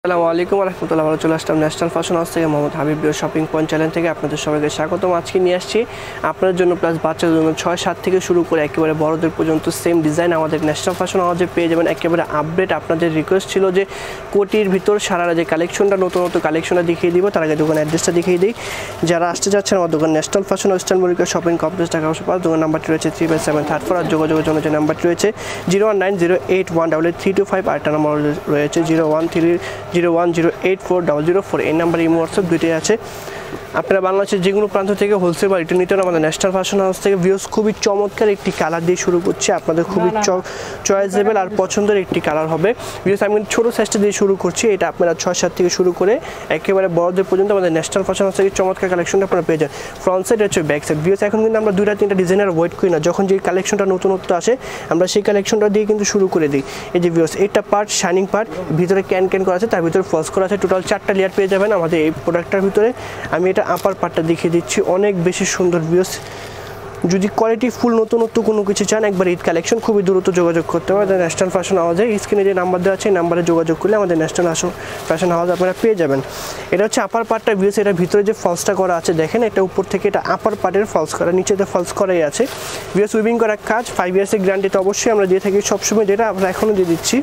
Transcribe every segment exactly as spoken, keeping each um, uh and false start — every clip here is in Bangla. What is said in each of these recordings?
আসসালামু আলাইকুম ওয়া রাহমাতুল্লাহি ওয়া বারাকাতুহু। চলে আসলাম ন্যাশনাল ফ্যাশন হাউস থেকে মোহাম্মদ হাবিব বিও শপিং পয়েন্ট চ্যানেল থেকে আপনাদের সবাইকে স্বাগতম। আজকে নিয়ে আসছি আপনাদের জন্য প্লাস বাচ্চাদের জন্য ছয় সাত থেকে শুরু করে একেবারে বড়দের পর্যন্ত সেম ডিজাইন আমাদের ন্যাশনাল ফ্যাশন হাউসে পেয়ে যাবেন। একেবারে আপডেট। আপনাদের রিকোয়েস্ট ছিল যে কোটির ভিতর সারারা যে কালেকশনটা নতুন নতুন কালেকশনটা দেখিয়ে দিব, তার আগে দোকান অ্যাড্রেসটা দেখিয়ে দিই। যারা আসতে যাচ্ছেন আমার দোকান national fashion western Mallika shopping complex Dhaka পাঁচ, দোকান নাম্বারটি রয়েছে three by seven third four. আর যোগাযোগের জন্য যে নাম্বারটি রয়েছে zero one nine zero eight one double eight three two five. আরেকটা নাম্বার রয়েছে zero one three zero one zero eight four double zero four. এই নাম্বার ইমো হোয়াটসঅ্যাপ দুইটাই আছে। আপনারা বাংলাদেশের যে কোনো প্রান্ত থেকে হোলসেল বা রিটেল নিতে আমাদের ন্যাশনাল ফ্যাশন হাউস থেকে। ভিউস খুবই চমৎকার একটি কালার দিয়ে শুরু করছে, আপনাদের খুবই চয়েসেবল আর পছন্দের একটি কালার হবে। ভিউস আমি ছোটো সাইজটা দিয়ে শুরু করছি, এটা আপনারা ছয় সাত থেকে শুরু করে একেবারে বড়দের পর্যন্ত আমাদের ন্যাশনাল ফ্যাশন হাউস থেকে চমৎকার কালেকশনটা আপনারা পেয়ে যান। ফ্রন্ট সাইড হচ্ছে ব্যাক সাইড। ভিউস এখন কিন্তু আমরা দুইটা তিনটা ডিজাইনের ওয়েট করি না, যখন যে কালেকশনটা নতুনত্ব আসে আমরা সেই কালেকশনটা দিয়ে কিন্তু শুরু করে দিই। এই যে ভিউস এটা পার্ট শাইনিং পার্ট, ভিতরে ক্যান ক্যান করা আছে, তার ভিতরে ফলস করা আছে। টোটাল চারটা লেয়ার পেয়ে যাবেন আমাদের এই প্রোডাক্টটার ভিতরে। আমি এটা আপার পার্টটা দেখিয়ে দিচ্ছি, অনেক বেশি সুন্দর ভিউস। যদি কোয়ালিটি ফুল নতুনত্ব কোনো কিছু চান একবার ঈদ কালেকশন খুবই দ্রুত যোগাযোগ করতে হবে আমাদের ন্যাশনাল ফ্যাশন হাউসে। স্ক্রিনে যে নাম্বার দেওয়া আছে এই নাম্বারে যোগাযোগ করলে আমাদের ন্যাশনাল ফ্যাশন হাউস আপনারা পেয়ে যাবেন। এটা হচ্ছে আপার পার্টটা ভিউস, এটা ভিতরে যে ফলসটা করা আছে দেখেন, এটা উপর থেকে এটা আপার পার্টের ফলস করা, নিচেতে ফলস করাই আছে। ভিউস উইভিং করা কাজ, ফাইভ ইয়ার্সের গ্যারান্টি তো অবশ্যই আমরা দিয়ে থাকি সবসময়, যেটা আমরা এখনও দিয়ে দিচ্ছি।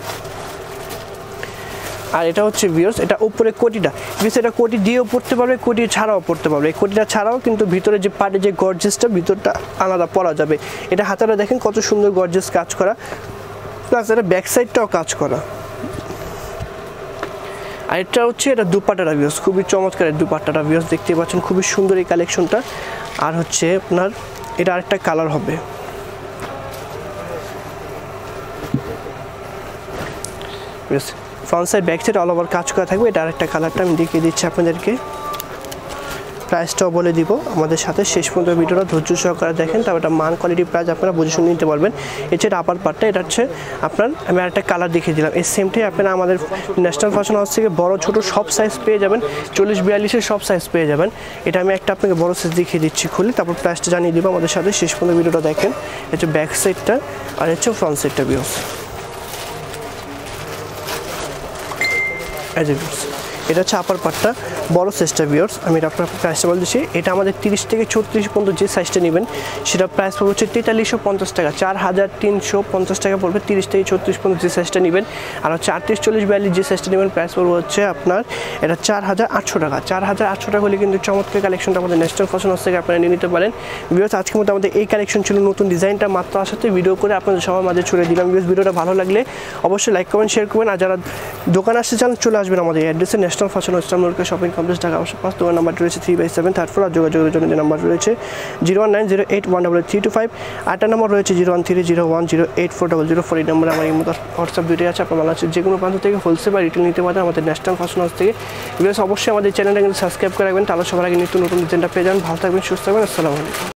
আর এটা হচ্ছে ভিউস, এটা উপরে কোটিটা ভিউস, এটা কোটি দিয়েও পড়তে পারবে, কোটি ছাড়াও পড়তে পারবে। এই কোটিটা ছাড়াও কিন্তু ভিতরে যে পার্টে যে গর্জেসটা ভিতরটা আলাদা পরা যাবে। এটা হাতাটা দেখেন কত সুন্দর গর্জেস কাজ করা, প্লাস এটা ব্যাক সাইডটাও কাজ করা। আর এটা হচ্ছে এটা দুপাট্টাটা ভিউস, খুবই চমৎকার দুপাট্টাটা ভিউস, দেখতে পাচ্ছেন খুবই সুন্দর এই কালেকশনটা। আর হচ্ছে আপনার এটা আরেকটা কালার হবে। Views front side back side all over কাজ করা থাকবে। এটা আরেকটা কালারটা আমি দেখিয়ে দিচ্ছি আপনাদেরকে। প্রাইসটাও বলে দিব আমাদের সাথে শেষ পর্যন্ত ভিডিওটা ধৈর্য সহকারে দেখেন, তারপর এটা মান কোয়ালিটি প্রাইস আপনারা বুঝে শুনে নিতে পারবেন। এছাড়া আপার পার্টটা এটা হচ্ছে আপনার, আমি আরেকটা কালার দেখিয়ে দিলাম। এই সেমটাই আপনারা আমাদের ন্যাশনাল ফ্যাশন হাউস থেকে বড় ছোট সব সাইজ পেয়ে যাবেন, চল্লিশ বিয়াল্লিশের সব সাইজ পেয়ে যাবেন। এটা আমি একটা আপনাকে বড় সাইজ দেখিয়ে দিচ্ছি খুলি, তারপর প্রাইসটা জানিয়ে দিব আমাদের সাথে শেষ পর্যন্ত ভিডিওটা দেখেন। এটা হচ্ছে ব্যাক সাইডটা আর হচ্ছে ফ্রন্ট সাইডটা ভিউস। এটা হচ্ছে আপার পার্টটা বড় সাইজটা ভিউয়ার্স, আমি এটা আপনার প্রাইসটা বলে দিচ্ছি। এটা আমাদের তিরিশ থেকে ছত্রিশ পর্যন্ত যে সাইজটা নেবেন সেটা প্রাইস পড়বে হচ্ছে তেতাল্লিশশো পঞ্চাশ টাকা, চার হাজার তিনশো পঞ্চাশ টাকা পড়বে তিরিশ থেকে ছত্রিশ পর্যন্ত যে সাইজটা নেবেন। আর হচ্ছে আটত্রিশ চল্লিশ বিয়াল্লিশ যে সাইজটা নেবেন প্রাইস পড়বে হচ্ছে আপনার এটা চার হাজার আটশো টাকা। চার হাজার আটশো টাকা হলে কিন্তু চমৎকার কালেকশনটা আমাদের ন্যাশনাল ফ্যাশন হাউস থেকে আপনারা নিয়ে নিতে পারেন। ভিউয়ার্স আজকের মধ্যে আমাদের এই কালেকশন ছিল, নতুন ডিজাইনটা মাত্র আসাতে ভিডিও করে আপনাদের সবার মাঝে ছড়িয়ে দিলাম। ভিউয়ার্স ভিডিওটা ভালো লাগলে অবশ্যই লাইক কমেন্ট শেয়ার করবেন। আর যারা দোকানে আসতে চান চলে আসবেন আমাদের অ্যাড্রেসে national fashion western Mallika shopping complex Dhaka পাঁচ, দোকান নাম্বারটি রয়েছে three by seven third four. আর যোগাযোগের জন্য যে নাম্বার রয়েছে zero one nine zero eight one double three two five. আটটা নাম্বার রয়েছে zero one three zero one zero eight four double zero four. এই নাম্বারে আমার এই মতো হোয়াটসঅ্যাপ দুইটাই আছে। আপনার বাংলাদেশের যে কোনো প্রান্ত থেকে হোলসেল বা রিটেল নিতে পারেন আমাদের ন্যাশনাল ফ্যাশন হাউস থেকে। ভিউয়ার্স অবশ্যই আমাদের চ্যানেলটা কিন্তু সাবস্ক্রাইব করে রাখবেন, তাহলে সবার আগে নিত্য নতুন ডিজাইনটা পেয়ে যাবেন। ভালো থাকবেন, সুস্থ থাকবেন। আসসালামু আলাইকুম।